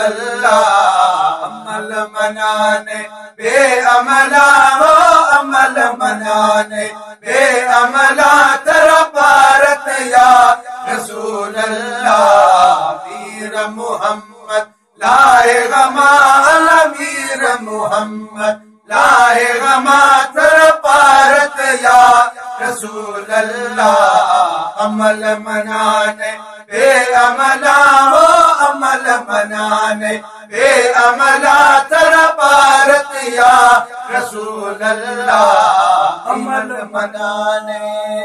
अल्लाह। अमल मनाने बेअमला वो अमल मनाने बेअमला तेरा भारत या रसूल अल्लाह। वीर मोहम्मद लाए गमा वीर मोहम्मद लाए गमा तेरा भारत या रसूल अल्लाह। अमल मनाने बेअमला हो अमल मनाने बेअमला तेरा भारत या रसूल अल्लाह। अमल मनाने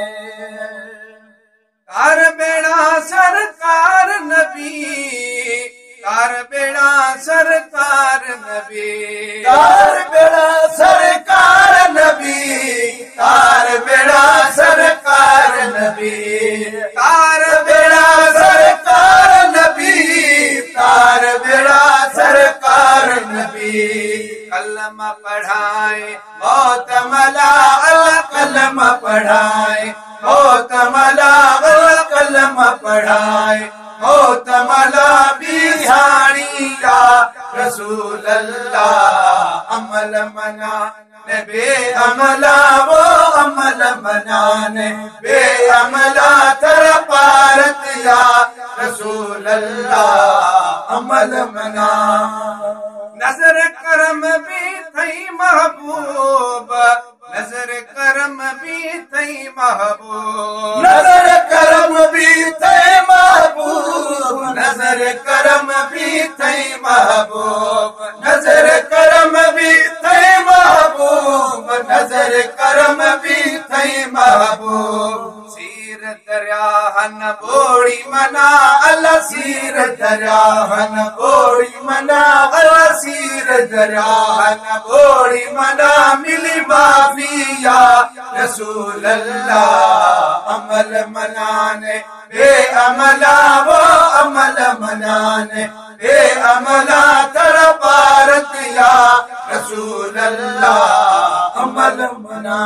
कार बेड़ा सरकार नबी कार बेड़ा सरकार नबी कार बेड़ा सरकार नबी कार बेड़ा सरकार नबी कार बेड़ा सरकार नबी कार बेड़ा सरकार नबी। कलमा पढ़ाए बहुत मला अल्लाह कलमा पढ़ाए बहुत मला अल्लाह कलमा पढ़ाए बहुत मला बिहारिया रसूल अल्लाह। अमल मनाने बेअमला वो अमल मनाने बेअमला तेरा भारत या रसूल अल्लाह। अमल मना नजर करम भी थई महबूब नजर करम भी थई महबूब नजर करम भी थई महबूब नजर करम भी थई महबूब नजर करम भी थई महबूब नजर करम भी थई महबूब। सीर दरियाहन बोड़ी मना अल्लाह सीर दरियाहन बोड़ी मना अल्लाह सीर दरियाहन बोड़ी मना मिली माफिया रसूल अल्लाह। अमल मनाने बेअमला वो अमल मनाने बेअमला तेरा भारत या रसूल अल्लाह। अमल मना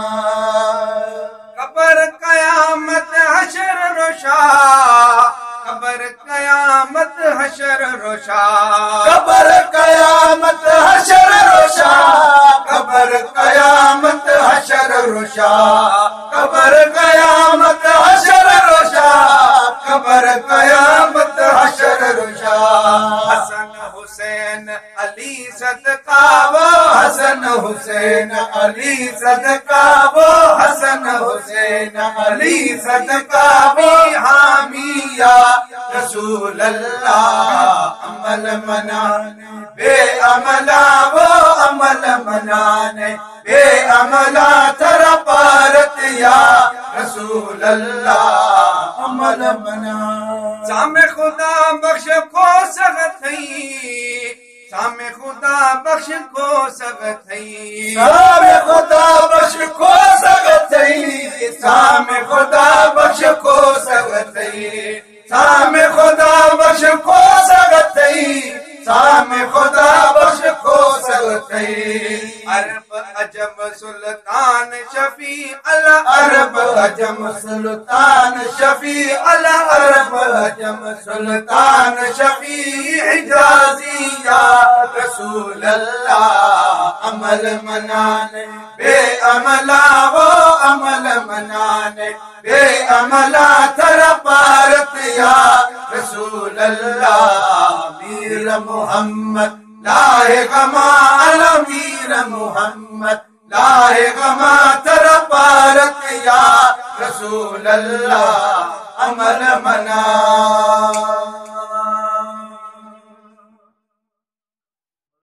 कबर कयामत हशर रोशा कबर कयामत हशर रोशा कबर कयामत हशर रोशा कबर कयामत हशर रोशा कबर कयामत हशर रोशा कबर कयामत हशर रोशा। हसन हुसैन अली सदका वो हसन हुसैन अली सदका वो हसन हुसैन अली सदका वो हामिया रसूल अल्लाह। अमल मनाने बेअमला वो अमल मनाने बेअमला तेरा भारत या रसूल अल्लाह। अमल मना सामे खुदा बख्श को सगथई सामे खुदा बख्श को सगथई सामे खुदा बख्श को सगथई सामे खुदा बख्श को सगथई सामे खुदा बख्श को सगथई सामे खुदा बख्श को सगथई। अरब अजम सुल्तान शफी अल्लाह अरब अजम सुल्तान शफी अल्लाह अरब अजम सुल्तान शफी हिजाजिया रसूल अल्लाह। अमल मनाने बेअमला वो अमल मनाने बेअमला तेरा भारत या रसूल अल्लाह। वीर मोहम्मद लाए गमा वीर मोहम्मद लाए गमा तेरा भारत या रसूल अल्लाह। अमल मना